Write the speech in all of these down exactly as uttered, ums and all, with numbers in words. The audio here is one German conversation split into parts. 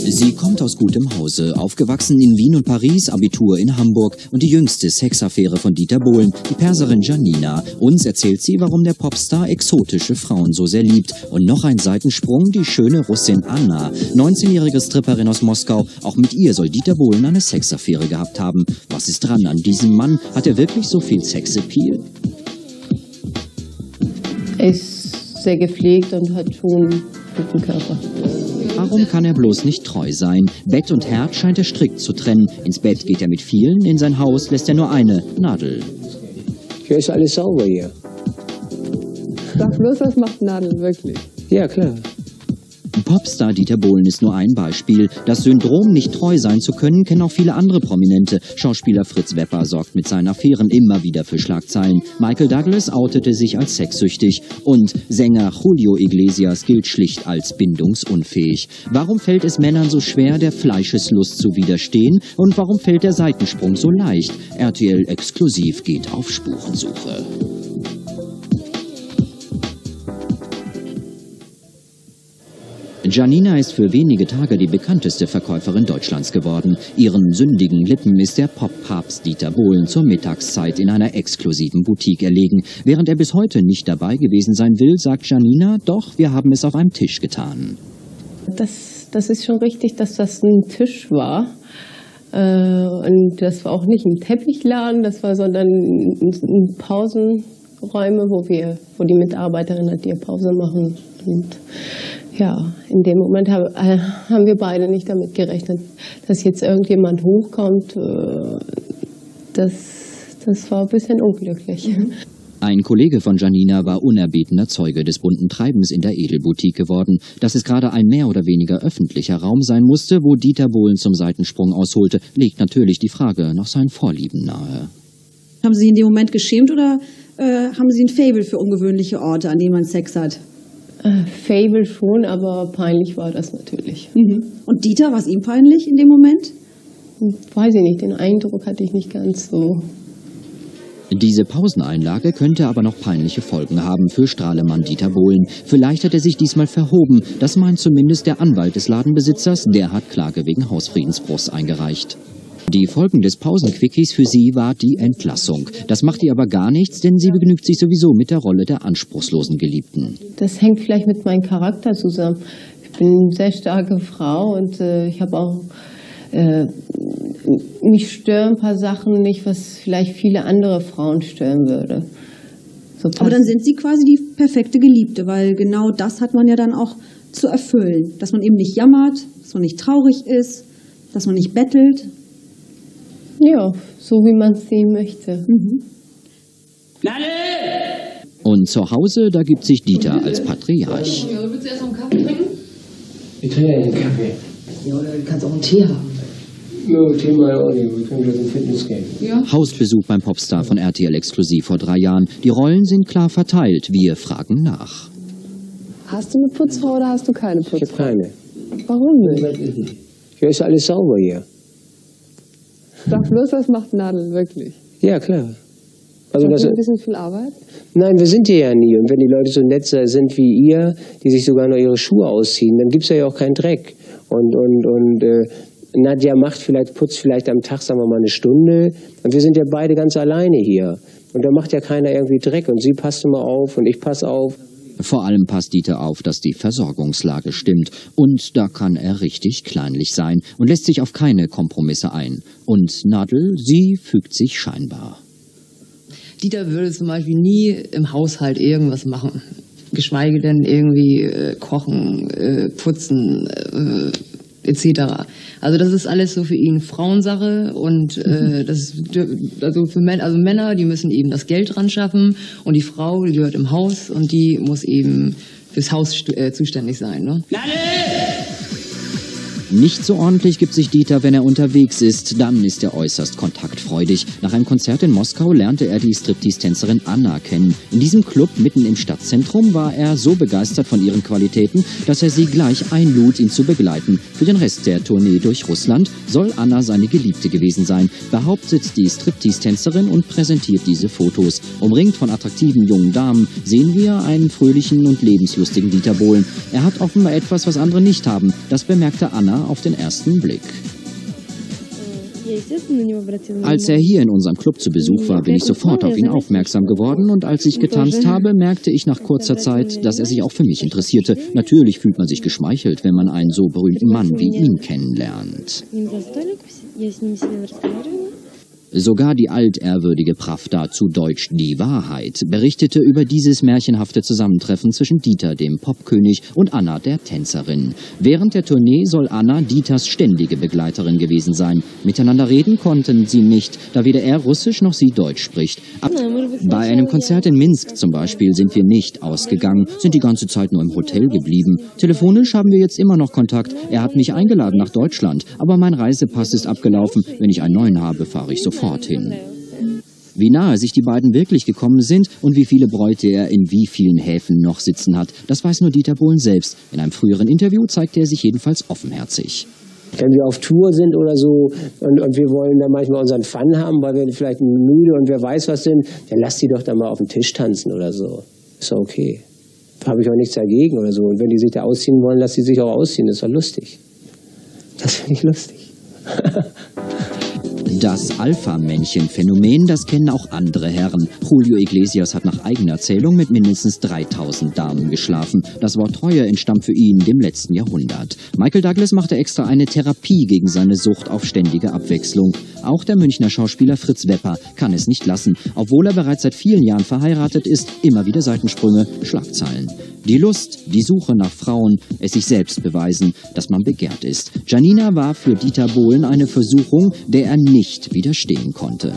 Sie kommt aus gutem Hause, aufgewachsen in Wien und Paris, Abitur in Hamburg und die jüngste Sexaffäre von Dieter Bohlen, die Perserin Janina. Uns erzählt sie, warum der Popstar exotische Frauen so sehr liebt. Und noch ein Seitensprung, die schöne Russin Anna, neunzehnjährige Stripperin aus Moskau. Auch mit ihr soll Dieter Bohlen eine Sexaffäre gehabt haben. Was ist dran an diesem Mann? Hat er wirklich so viel Sexappeal? Er ist sehr gepflegt und hat schon einen guten Körper. Warum kann er bloß nicht treu sein? Bett und Herd scheint er strikt zu trennen. Ins Bett geht er mit vielen, in sein Haus lässt er nur eine Nadel. Hier ist alles sauber hier. Sag bloß, was macht Nadel wirklich? Ja, klar. Popstar Dieter Bohlen ist nur ein Beispiel. Das Syndrom, nicht treu sein zu können, kennen auch viele andere Prominente. Schauspieler Fritz Wepper sorgt mit seinen Affären immer wieder für Schlagzeilen. Michael Douglas outete sich als sexsüchtig. Und Sänger Julio Iglesias gilt schlicht als bindungsunfähig. Warum fällt es Männern so schwer, der Fleischeslust zu widerstehen? Und warum fällt der Seitensprung so leicht? R T L exklusiv geht auf Spurensuche. Janina ist für wenige Tage die bekannteste Verkäuferin Deutschlands geworden. Ihren sündigen Lippen ist der Pop-Papst Dieter Bohlen zur Mittagszeit in einer exklusiven Boutique erlegen. Während er bis heute nicht dabei gewesen sein will, sagt Janina, doch, wir haben es auf einem Tisch getan. Das, das ist schon richtig, dass das ein Tisch war. Äh, und das war auch nicht ein Teppichladen, das war sondern ein, ein Pausenräume, wo wir, wo die Mitarbeiterinnen halt ihre Pause machen. Und ja, in dem Moment haben, äh, haben wir beide nicht damit gerechnet, dass jetzt irgendjemand hochkommt. Äh, das, das war ein bisschen unglücklich. Ein Kollege von Janina war unerbetener Zeuge des bunten Treibens in der Edelboutique geworden. Dass es gerade ein mehr oder weniger öffentlicher Raum sein musste, wo Dieter Bohlen zum Seitensprung ausholte, legt natürlich die Frage nach seinen Vorlieben nahe. Haben Sie in dem Moment geschämt oder äh, haben Sie ein Faible für ungewöhnliche Orte, an denen man Sex hat? Fable schon, aber peinlich war das natürlich. Mhm. Und Dieter, war es ihm peinlich in dem Moment? Weiß ich nicht, den Eindruck hatte ich nicht ganz so. Diese Pauseneinlage könnte aber noch peinliche Folgen haben für Strahlemann Dieter Bohlen. Vielleicht hat er sich diesmal verhoben. Das meint zumindest der Anwalt des Ladenbesitzers. Der hat Klage wegen Hausfriedensbruchs eingereicht. Die Folgen des Pausenquickies für sie war die Entlassung. Das macht ihr aber gar nichts, denn sie begnügt sich sowieso mit der Rolle der anspruchslosen Geliebten. Das hängt vielleicht mit meinem Charakter zusammen. Ich bin eine sehr starke Frau und äh, ich habe auch, äh, mich stören ein paar Sachen nicht, was vielleicht viele andere Frauen stören würde. So aber dann sind Sie quasi die perfekte Geliebte, weil genau das hat man ja dann auch zu erfüllen. Dass man eben nicht jammert, dass man nicht traurig ist, dass man nicht bettelt. Ja, so wie man es sehen möchte. Mhm. Und zu Hause, da gibt sich Dieter als Patriarch. Ja, willst du erst noch einen Kaffee trinken? Ich trinke ja einen Kaffee. Ja, oder du kannst auch einen Tee haben. No, Tee mal auch nicht. Wir können gleich ins Fitness gehen. Ja. Hausbesuch beim Popstar von R T L exklusiv vor drei Jahren. Die Rollen sind klar verteilt. Wir fragen nach. Hast du eine Putzfrau oder hast du keine Putzfrau? Ich habe keine. Warum nicht? Hier ist alles sauber hier. Sag bloß, was macht Nadel wirklich? Ja, klar. Also Hast das, du ein bisschen viel Arbeit? nein, wir sind hier ja nie. Und wenn die Leute so nett sind wie ihr, die sich sogar noch ihre Schuhe ausziehen, dann gibt es ja auch keinen Dreck. Und, und, und äh, Nadja macht vielleicht, putzt vielleicht am Tag, sagen wir mal, eine Stunde. Und wir sind ja beide ganz alleine hier. Und da macht ja keiner irgendwie Dreck. Und sie passt immer auf und ich passe auf. Vor allem passt Dieter auf, dass die Versorgungslage stimmt. Und da kann er richtig kleinlich sein und lässt sich auf keine Kompromisse ein. Und Nadel, sie fügt sich scheinbar. Dieter würde zum Beispiel nie im Haushalt irgendwas machen. Geschweige denn irgendwie äh, kochen, äh, putzen, äh, et cetera. Also das ist alles so für ihn Frauensache und äh, das also für Männer, also Männer, die müssen eben das Geld dran schaffen und die Frau, die gehört im Haus und die muss eben fürs Haus äh, zuständig sein. Ne? Nicht so ordentlich gibt sich Dieter, wenn er unterwegs ist. Dann ist er äußerst kontaktfreudig. Nach einem Konzert in Moskau lernte er die Striptease-Tänzerin Anna kennen. In diesem Club mitten im Stadtzentrum war er so begeistert von ihren Qualitäten, dass er sie gleich einlud, ihn zu begleiten. Für den Rest der Tournee durch Russland soll Anna seine Geliebte gewesen sein, behauptet die Striptease-Tänzerin und präsentiert diese Fotos. Umringt von attraktiven jungen Damen sehen wir einen fröhlichen und lebenslustigen Dieter Bohlen. Er hat offenbar etwas, was andere nicht haben. Das bemerkte Anna Dieter auf den ersten Blick. Als er hier in unserem Club zu Besuch war, bin ich sofort auf ihn aufmerksam geworden und als ich getanzt habe, merkte ich nach kurzer Zeit, dass er sich auch für mich interessierte. Natürlich fühlt man sich geschmeichelt, wenn man einen so berühmten Mann wie ihn kennenlernt. Sogar die altehrwürdige Pravda, zu Deutsch die Wahrheit, berichtete über dieses märchenhafte Zusammentreffen zwischen Dieter, dem Popkönig, und Anna, der Tänzerin. Während der Tournee soll Anna Dieters ständige Begleiterin gewesen sein. Miteinander reden konnten sie nicht, da weder er Russisch noch sie Deutsch spricht. Ab Bei einem Konzert in Minsk zum Beispiel sind wir nicht ausgegangen, sind die ganze Zeit nur im Hotel geblieben. Telefonisch haben wir jetzt immer noch Kontakt. Er hat mich eingeladen nach Deutschland, aber mein Reisepass ist abgelaufen. Wenn ich einen neuen habe, fahre ich sofort hin. Wie nahe sich die beiden wirklich gekommen sind und wie viele Bräute er in wie vielen Häfen noch sitzen hat, das weiß nur Dieter Bohlen selbst. In einem früheren Interview zeigte er sich jedenfalls offenherzig. Wenn wir auf Tour sind oder so und, und wir wollen dann manchmal unseren Fun haben, weil wir vielleicht müde und wer weiß was sind, dann lass die doch dann mal auf den Tisch tanzen oder so. Ist doch okay. Da habe ich auch nichts dagegen oder so. Und wenn die sich da ausziehen wollen, lass sie sich auch ausziehen. Das ist doch lustig. Das finde ich lustig. Das Alpha-Männchen-Phänomen, das kennen auch andere Herren. Julio Iglesias hat nach eigener Erzählung mit mindestens dreitausend Damen geschlafen. Das Wort Treue entstammt für ihn dem letzten Jahrhundert. Michael Douglas machte extra eine Therapie gegen seine Sucht auf ständige Abwechslung. Auch der Münchner Schauspieler Fritz Wepper kann es nicht lassen. Obwohl er bereits seit vielen Jahren verheiratet ist, immer wieder Seitensprünge, Schlagzeilen. Die Lust, die Suche nach Frauen, es sich selbst beweisen, dass man begehrt ist. Janina war für Dieter Bohlen eine Versuchung, der er nicht widerstehen konnte.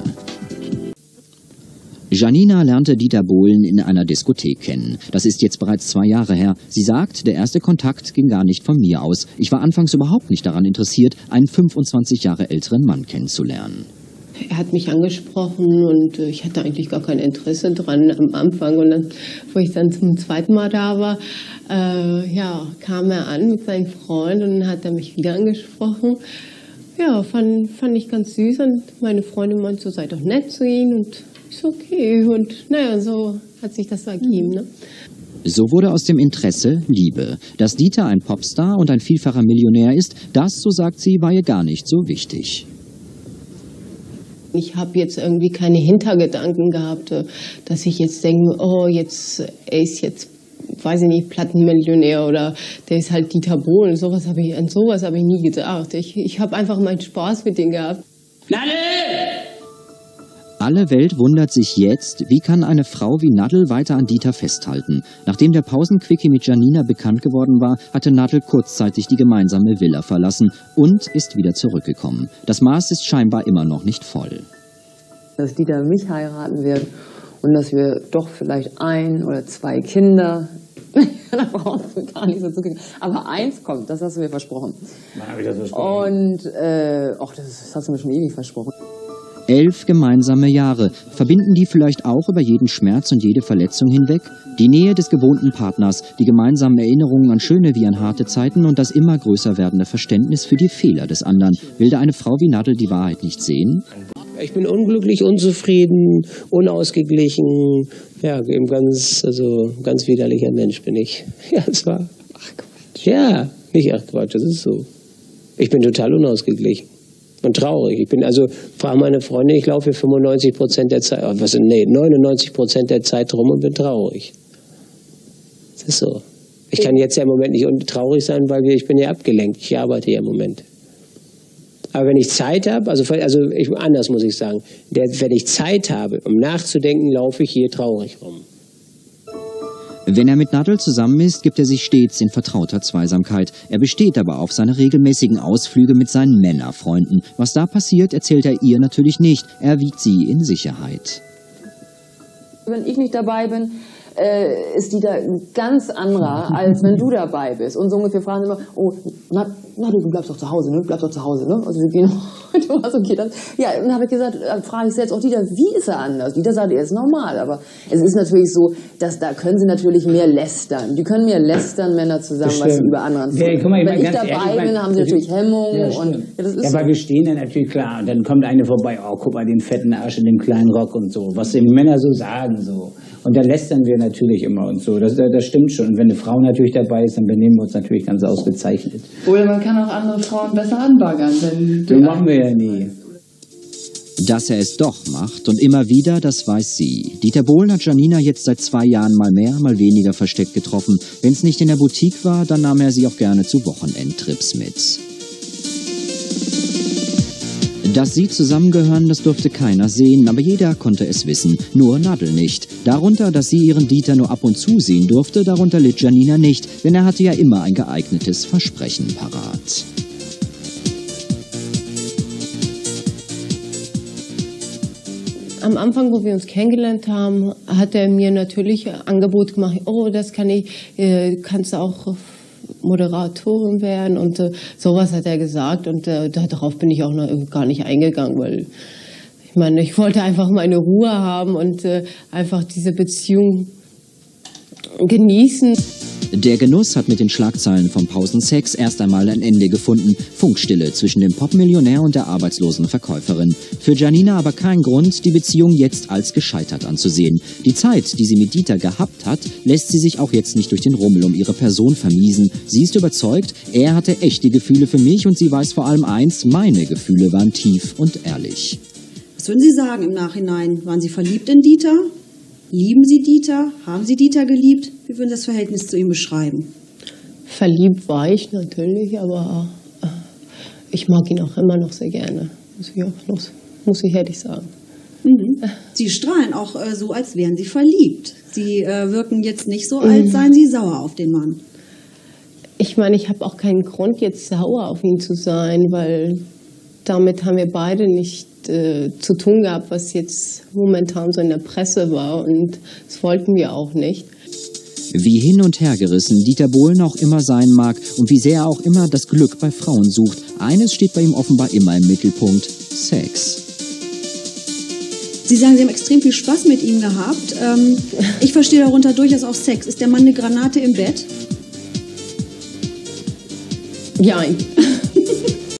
Janina lernte Dieter Bohlen in einer Diskothek kennen. Das ist jetzt bereits zwei Jahre her. Sie sagt, der erste Kontakt ging gar nicht von mir aus. Ich war anfangs überhaupt nicht daran interessiert, einen fünfundzwanzig Jahre älteren Mann kennenzulernen. Er hat mich angesprochen und ich hatte eigentlich gar kein Interesse dran am Anfang. Und dann, wo ich dann zum zweiten Mal da war, äh, ja, kam er an mit seinem Freund und dann hat er mich wieder angesprochen. Ja, fand, fand ich ganz süß und meine Freundin meinte, so sei doch nett zu ihm und ist okay. Und naja, so hat sich das ergeben, ne? So wurde aus dem Interesse Liebe. Dass Dieter ein Popstar und ein vielfacher Millionär ist, das, so sagt sie, war ihr gar nicht so wichtig. Ich habe jetzt irgendwie keine Hintergedanken gehabt, dass ich jetzt denke, oh, jetzt, er ist jetzt, weiß ich nicht, Plattenmillionär oder der ist halt Dieter Bohlen. Sowas habe ich, an sowas habe ich nie gedacht. Ich, ich habe einfach meinen Spaß mit ihm gehabt. Nadel! Alle Welt wundert sich jetzt, wie kann eine Frau wie Nadel weiter an Dieter festhalten. Nachdem der Pausenquickie mit Janina bekannt geworden war, hatte Nadel kurzzeitig die gemeinsame Villa verlassen und ist wieder zurückgekommen. Das Maß ist scheinbar immer noch nicht voll. Dass Dieter mich heiraten wird und dass wir doch vielleicht ein oder zwei Kinder, da brauchst du gar nicht so zu kriegen. Aber eins kommt, das hast du mir versprochen. Wann habe ich das versprochen? Und, äh, ach, das, das hast du mir schon ewig versprochen. Elf gemeinsame Jahre. Verbinden die vielleicht auch über jeden Schmerz und jede Verletzung hinweg? Die Nähe des gewohnten Partners, die gemeinsamen Erinnerungen an schöne wie an harte Zeiten und das immer größer werdende Verständnis für die Fehler des anderen. Will da eine Frau wie Nadel die Wahrheit nicht sehen? Ich bin unglücklich, unzufrieden, unausgeglichen. Ja, eben ganz, also ganz widerlicher Mensch bin ich. Ja, es war. Ach Quatsch. Ja, nicht ach Quatsch, das ist so. Ich bin total unausgeglichen. Und traurig. Ich bin also, frage meine Freundin, ich laufe fünfundneunzig Prozent der Zeit, was, nee, neunundneunzig Prozent der Zeit rum und bin traurig. Das ist so. Ich kann jetzt ja im Moment nicht traurig sein, weil ich bin ja abgelenkt. Ich arbeite ja im Moment. Aber wenn ich Zeit habe, also, also ich, anders muss ich sagen, der, wenn ich Zeit habe, um nachzudenken, laufe ich hier traurig rum. Wenn er mit Nadel zusammen ist, gibt er sich stets in vertrauter Zweisamkeit. Er besteht aber auf seine regelmäßigen Ausflüge mit seinen Männerfreunden. Was da passiert, erzählt er ihr natürlich nicht. Er wiegt sie in Sicherheit. Wenn ich nicht dabei bin, äh, ist die da ein ganz anderer, als wenn du dabei bist. Und so ungefähr fragen sie immer, oh, na, na du, du bleibst doch zu Hause, ne? Du bleibst doch zu Hause, ne? Also wir gehen heute was, okay. Das, ja, und dann habe ich gesagt, dann frage ich selbst auch Dieter, wie ist er anders? Dieter sagt, er ist normal, aber es ist natürlich so, dass da können sie natürlich mehr lästern. Die können mehr lästern, Männer zusammen, was sie über anderen ja, guck mal, ich Wenn ich ganz dabei ehrlich, bin, haben sie natürlich Hemmungen. Ja, und, ja, das ist ja, so. aber wir stehen dann natürlich klar. Und dann kommt eine vorbei, oh, guck mal, den fetten Arsch in dem kleinen Rock und so. Was die Männer so sagen, so. Und da lästern wir natürlich immer und so. Das, das stimmt schon. Und wenn eine Frau natürlich dabei ist, dann benehmen wir uns natürlich ganz ausgezeichnet. Oder man kann auch andere Frauen besser anbaggern. Wenn Das machen wir ja nie. Dass er es doch macht und immer wieder, das weiß sie. Dieter Bohlen hat Janina jetzt seit zwei Jahren mal mehr, mal weniger versteckt getroffen. Wenn es nicht in der Boutique war, dann nahm er sie auch gerne zu Wochenendtrips mit. Dass sie zusammengehören, das durfte keiner sehen, aber jeder konnte es wissen, nur Nadel nicht. Darunter, dass sie ihren Dieter nur ab und zu sehen durfte, darunter litt Janina nicht, denn er hatte ja immer ein geeignetes Versprechen parat. Am Anfang, wo wir uns kennengelernt haben, hat er mir natürlich ein Angebot gemacht, oh, das kann ich, äh, kannst du auch Moderatorin werden und äh, sowas hat er gesagt und äh, darauf bin ich auch noch gar nicht eingegangen, weil ich meine, ich wollte einfach meine Ruhe haben und äh, einfach diese Beziehung genießen. Der Genuss hat mit den Schlagzeilen vom Pausensex erst einmal ein Ende gefunden. Funkstille zwischen dem Popmillionär und der arbeitslosen Verkäuferin. Für Janina aber kein Grund, die Beziehung jetzt als gescheitert anzusehen. Die Zeit, die sie mit Dieter gehabt hat, lässt sie sich auch jetzt nicht durch den Rummel um ihre Person vermiesen. Sie ist überzeugt, er hatte echte Gefühle für mich und sie weiß vor allem eins, meine Gefühle waren tief und ehrlich. Was würden Sie sagen im Nachhinein? Waren Sie verliebt in Dieter? Lieben Sie Dieter? Haben Sie Dieter geliebt? Wie würden Sie das Verhältnis zu ihm beschreiben? Verliebt war ich natürlich, aber äh, ich mag ihn auch immer noch sehr gerne, muss ich, auch noch, muss ich ehrlich sagen. Mhm. Sie strahlen auch äh, so, als wären Sie verliebt. Sie äh, wirken jetzt nicht so, als seien Sie sauer auf den Mann. Ich meine, ich habe auch keinen Grund, jetzt sauer auf ihn zu sein, weil damit haben wir beide nicht äh, zu tun gehabt, was jetzt momentan so in der Presse war und das wollten wir auch nicht. Wie hin und her gerissen Dieter Bohlen auch immer sein mag und wie sehr er auch immer das Glück bei Frauen sucht, eines steht bei ihm offenbar immer im Mittelpunkt: Sex. Sie sagen, Sie haben extrem viel Spaß mit ihm gehabt. Ähm, ich verstehe darunter durchaus auch Sex. Ist der Mann eine Granate im Bett? Ja.